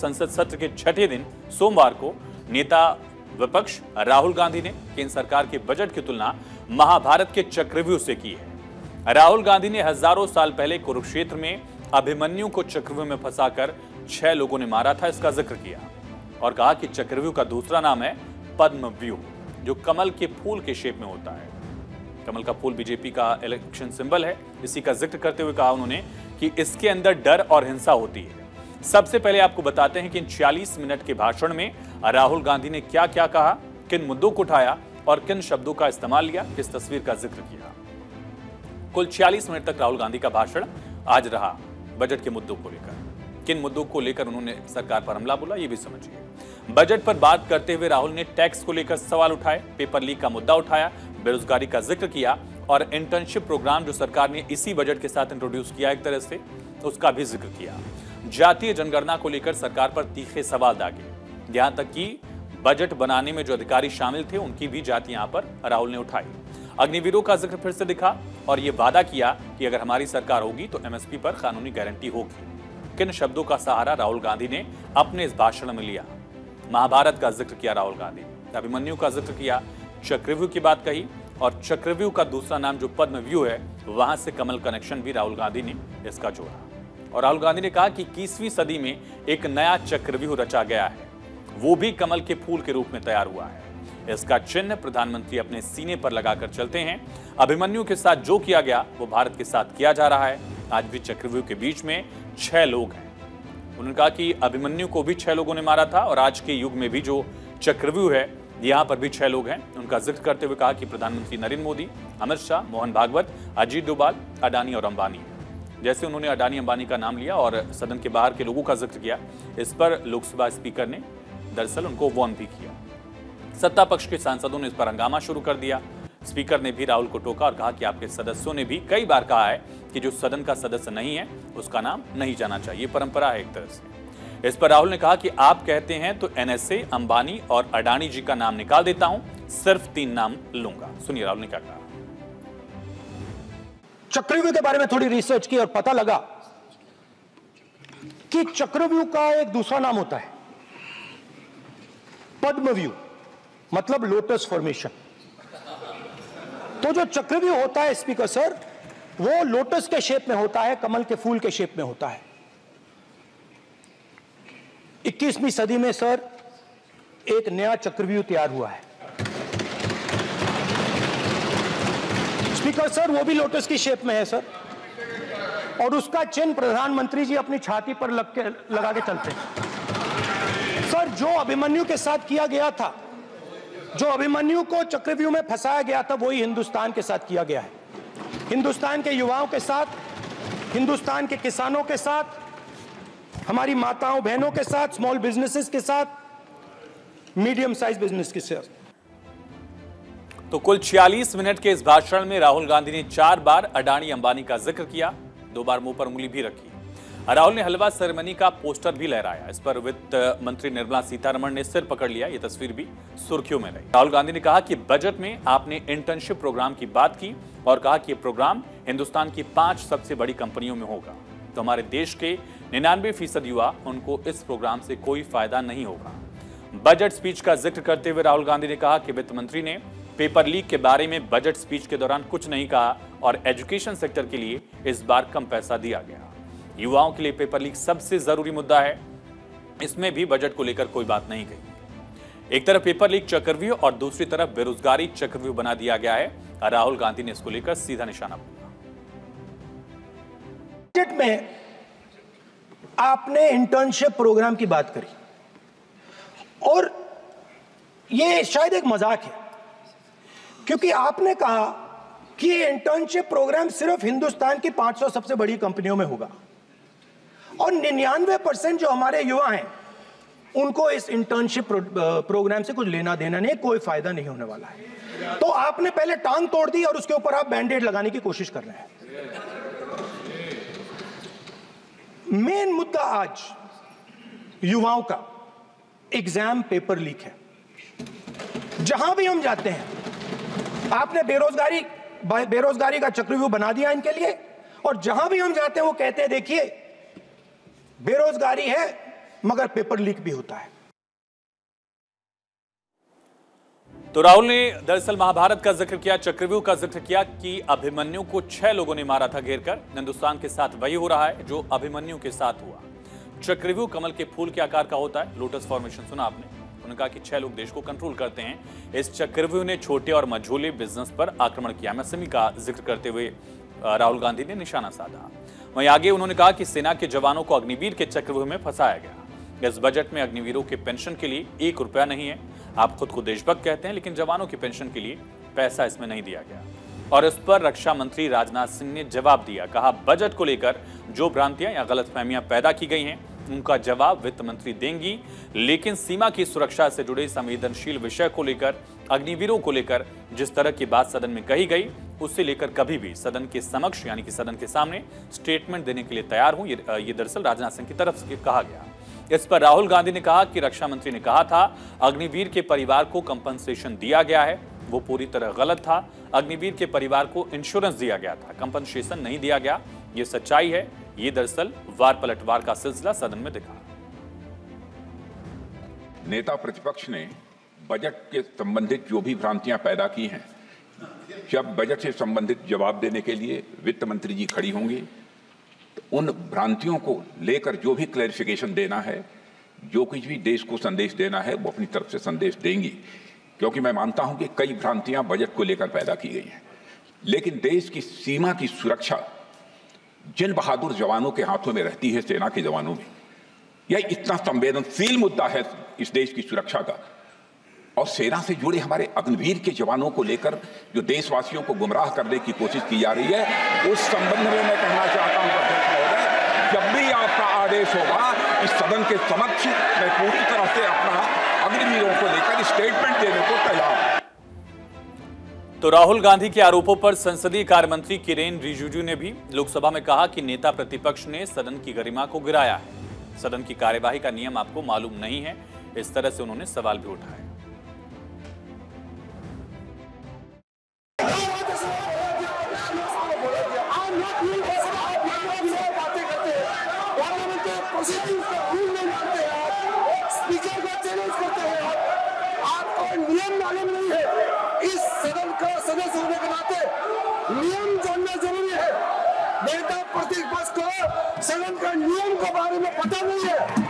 संसद सत्र के छठे दिन सोमवार को नेता विपक्ष राहुल गांधी ने केंद्र सरकार के बजट की तुलना महाभारत के चक्रव्यूह से की है। राहुल गांधी ने हजारों साल पहले कुरुक्षेत्र में अभिमन्यु को चक्रव्यूह में फंसाकर 6 लोगों ने मारा था, इसका जिक्र किया और कहा कि चक्रव्यूह का दूसरा नाम है पद्मव्यूह, जो कमल के फूल के शेप में होता है। कमल का फूल बीजेपी का इलेक्शन सिंबल है। इसी का जिक्र करते हुए कहा उन्होंने कि इसके अंदर डर और हिंसा होती है। सबसे पहले आपको बताते हैं कि इन 46 मिनट के भाषण में राहुल गांधी ने क्या क्या कहा, किन मुद्दों को उठाया और किन शब्दों का इस्तेमाल किया, इस तस्वीर का जिक्र किया। कुल 46 मिनट तक राहुल गांधी का भाषण आज रहा। बजट के मुद्दों को लेकर, किन मुद्दों को लेकर उन्होंने सरकार पर हमला बोला, ये भी समझिए। बजट पर बात करते हुए राहुल ने टैक्स को लेकर सवाल उठाए, पेपर लीक का मुद्दा उठाया, बेरोजगारी का जिक्र किया और इंटर्नशिप प्रोग्राम जो सरकार ने इसी बजट के साथ इंट्रोड्यूस किया एक तरह से, उसका भी जिक्र किया। जातीय जनगणना को लेकर सरकार पर तीखे सवाल दागे, यहां तक कि बजट बनाने में जो अधिकारी शामिल थे उनकी भी जाति यहां पर राहुल ने उठाई। अग्निवीरों का जिक्र फिर से दिखा और यह वादा किया कि अगर हमारी सरकार होगी तो एमएसपी पर कानूनी गारंटी होगी। किन शब्दों का सहारा राहुल गांधी ने अपने इस भाषण में लिया? महाभारत का जिक्र किया राहुल गांधी ने, अभिमन्यु का जिक्र किया, चक्रव्यूह की बात कही और चक्रव्यूह का दूसरा नाम जो पद्मव्यूह है वहां से कमल कनेक्शन भी राहुल गांधी ने इसका जोड़ा। और राहुल गांधी ने कहा कि 21वीं सदी में एक नया चक्रव्यूह रचा गया है, वो भी कमल के फूल के रूप में तैयार हुआ है। इसका चिन्ह प्रधानमंत्री अपने सीने पर लगाकर चलते हैं। अभिमन्यु के साथ जो किया गया वो भारत के साथ किया जा रहा है। आज भी चक्रव्यूह के बीच में 6 लोग हैं। उन्होंने कहा कि अभिमन्यु को भी 6 लोगों ने मारा था और आज के युग में भी जो चक्रव्यूह है यहां पर भी 6 लोग हैं। उनका जिक्र करते हुए कहा कि प्रधानमंत्री नरेंद्र मोदी, अमित शाह, मोहन भागवत, अजीत डोभाल, अडानी और अंबानी। जैसे उन्होंने अडानी अंबानी का नाम लिया और सदन के बाहर के लोगों का जिक्र किया, इस पर लोकसभा स्पीकर ने दरअसल उनको वार्न भी किया। सत्ता पक्ष के सांसदों ने इस पर हंगामा शुरू कर दिया। स्पीकर ने भी राहुल को टोका और कहा कि आपके सदस्यों ने भी कई बार कहा है कि जो सदन का सदस्य नहीं है उसका नाम नहीं जाना चाहिए, परंपरा है एक तरह से। इस पर राहुल ने कहा कि आप कहते हैं तो एनएसए, अंबानी और अडानी जी का नाम निकाल देता हूं, सिर्फ 3 नाम लूंगा। सुनिए राहुल ने क्या कहा। चक्रव्यूह के बारे में थोड़ी रिसर्च की और पता लगा कि चक्रव्यूह का एक दूसरा नाम होता है पद्मव्यूह, मतलब लोटस फॉर्मेशन। तो जो चक्रव्यूह होता है स्पीकर सर, वो लोटस के शेप में होता है, कमल के फूल के शेप में होता है। 21वीं सदी में सर एक नया चक्रव्यूह तैयार हुआ है स्पीकर सर, वो भी लोटस की शेप में है सर, और उसका चिन्ह प्रधानमंत्री जी अपनी छाती पर लगा के चलते हैं सर। जो अभिमन्यु के साथ किया गया था, जो अभिमन्यु को चक्रव्यूह में फंसाया गया था, वही हिंदुस्तान के साथ किया गया है। हिंदुस्तान के युवाओं के साथ, हिंदुस्तान के किसानों के साथ, हमारी माताओं बहनों के साथ, स्मॉल बिजनेसेस के साथ, मीडियम साइज बिजनेस के साथ। तो कुल 46 मिनट के इस भाषण में राहुल गांधी ने 4 बार अडानी अंबानी का जिक्र किया, 2 बार मुंह पर उंगली भी रखी। राहुल ने हलवा सेरेमनी का पोस्टर भी लहराया। इस पर वित्त मंत्री निर्मला सीतारमण ने सिर पकड़ लिया। यह तस्वीर भी सुर्खियों में रही। राहुल गांधी ने कहा कि बजट में आपने इंटर्नशिप प्रोग्राम की बात की और कहा कि यह प्रोग्राम हिंदुस्तान की 5 सबसे बड़ी कंपनियों में होगा। तो हमारे देश के 99% युवा, उनको इस प्रोग्राम से कोई फायदा नहीं होगा। बजट स्पीच का जिक्र करते हुए राहुल गांधी ने कहा कि वित्त मंत्री ने पेपर लीक के बारे में बजट स्पीच के दौरान कुछ नहीं कहा और एजुकेशन सेक्टर के लिए इस बार कम पैसा दिया गया। युवाओं के लिए पेपर लीक सबसे जरूरी मुद्दा है, इसमें भी बजट को लेकर कोई बात नहीं कही। एक तरफ पेपर लीक चक्रव्यूह और दूसरी तरफ बेरोजगारी चक्रव्यूह बना दिया गया है। राहुल गांधी ने इसको लेकर सीधा निशाना बोला। बजट में आपने इंटर्नशिप प्रोग्राम की बात करी और यह शायद एक मजाक है, क्योंकि आपने कहा कि ये इंटर्नशिप प्रोग्राम सिर्फ हिंदुस्तान की 500 सबसे बड़ी कंपनियों में होगा और 99% जो हमारे युवा हैं उनको इस इंटर्नशिप प्रोग्राम से कुछ लेना देना नहीं, कोई फायदा नहीं होने वाला है। तो आपने पहले टांग तोड़ दी और उसके ऊपर आप बैंडेड लगाने की कोशिश कर रहे हैं। मेन मुद्दा आज युवाओं का एग्जाम पेपर लीक है। जहां भी हम जाते हैं, आपने बेरोजगारी का चक्रव्यूह बना दिया इनके लिए, और जहां भी हम जाते हैं वो कहते हैं देखिए बेरोजगारी है मगर पेपर लीक भी होता है। तो राहुल ने दरअसल महाभारत का जिक्र किया, चक्रव्यूह का जिक्र किया कि अभिमन्यु को 6 लोगों ने मारा था घेरकर। हिंदुस्तान के साथ वही हो रहा है जो अभिमन्यु के साथ हुआ। चक्रव्यूह कमल के फूल के आकार का होता है, लोटस फॉर्मेशन सुना आपने। उन्होंने कहा कि 6 लोग देश को कंट्रोल करते हैं। इस चक्रव्यूह ने छोटे और मझोले बिजनेस पर आक्रमण किया। एमएसएमई का जिक्र करते हुए राहुल गांधी ने निशाना साधा। वहीं आगे उन्होंने कहा कि सेना के जवानों को अग्निवीर के चक्रव्यूह में फंसाया गया। इस बजट में अग्निवीरों के पेंशन के लिए 1 रुपया नहीं है। आप खुद को देशभक्त कहते हैं, लेकिन जवानों की पेंशन के लिए पैसा इसमें नहीं दिया गया। और इस पर रक्षा मंत्री राजनाथ सिंह ने जवाब दिया। कहा, बजट को लेकर जो भ्रांतियां या गलतफहमियां पैदा की गई हैं, उनका जवाब वित्त मंत्री देंगी। लेकिन सीमा की सुरक्षा से जुड़े संवेदनशील विषय को लेकर, अग्निवीरों को लेकर जिस तरह की बात सदन में कही गई, उससे लेकर कभी भी सदन के समक्ष यानी कि सदन के सामने स्टेटमेंट देने के लिए तैयार हूं। ये दरअसल राजनाथ सिंह की तरफ से कहा गया। इस पर राहुल गांधी ने कहा कि रक्षा मंत्री ने कहा था अग्निवीर के परिवार को कंपनसेशन दिया गया है, वो पूरी तरह गलत था। अग्निवीर के परिवार को इंश्योरेंस दिया गया था, कंपनसेशन नहीं दिया गया। ये सच्चाई है। ये दरअसल वार पलटवार का सिलसिला सदन में दिखा। नेता प्रतिपक्ष ने बजट के संबंधित जो भी भ्रांतियां पैदा की हैं, जब बजट से संबंधित जवाब देने के लिए वित्त मंत्री जी खड़ी होंगी, तो उन भ्रांतियों को लेकर जो भी क्लैरिफिकेशन देना है, जो कुछ भी देश को संदेश देना है, वो अपनी तरफ से संदेश देंगी। क्योंकि मैं मानता हूं कि कई भ्रांतियां बजट को लेकर पैदा की गई हैं, लेकिन देश की सीमा की सुरक्षा जिन बहादुर जवानों के हाथों में रहती है, सेना के जवानों में, यह इतना संवेदनशील मुद्दा है इस देश की सुरक्षा का। और सेना से जुड़े हमारे अग्निवीर के जवानों को लेकर जो देशवासियों को गुमराह करने की कोशिश की जा रही है, उस संबंध में मैं कहना चाहता हूं अध्यक्ष महोदय, जब भी आपका आदेश होगा इस सदन के समक्ष मैं पूरी तरह से अपना अग्निवीरों को लेकर स्टेटमेंट देने को तैयार हूं। तो राहुल गांधी के आरोपों पर संसदीय कार्य मंत्री किरेन रिजिजू ने भी लोकसभा में कहा कि नेता प्रतिपक्ष ने सदन की गरिमा को गिराया है। सदन की कार्यवाही का नियम आपको मालूम नहीं है। इस तरह से उन्होंने सवाल भी उठाया। नियम मालूम नहीं है। इस सदन का सदस्य होने के नाते नियम जानना जरूरी है। नेता प्रतिपक्ष को सदन का नियम के बारे में पता नहीं है।